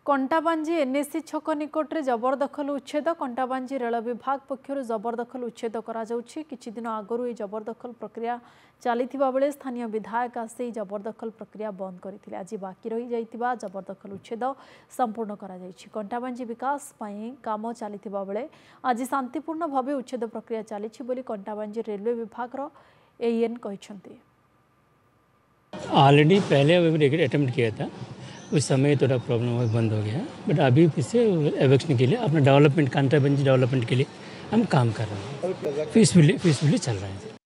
Kantabanji NSC छक निकट में जबरदखल उच्छेद कंटाबांजी रेल विभाग पक्षर जबरदखल उच्छेद किछि दिन आगु यह जबरदखल प्रक्रिया चली बेले स्थानीय विधायक आसी जबरदखल प्रक्रिया बंद करते आज बाकी रही जाइतिबा जबरदखल उच्छेद संपूर्ण कंटाबांजी विकास काम चली बेले आज शांतिपूर्ण भाव उच्छेद प्रक्रिया चली कंटाबांजी रेलवे विभाग एएन कहते। ऑलरेडी पहले अटेम्प्ट किया था, उस समय थोड़ा प्रॉब्लम बंद हो गया, बट अभी फिर से एवेक्शन के लिए अपना डेवलपमेंट कंटाबांजी डेवलपमेंट के लिए हम काम कर रहे हैं। पीसफुली चल रहा है।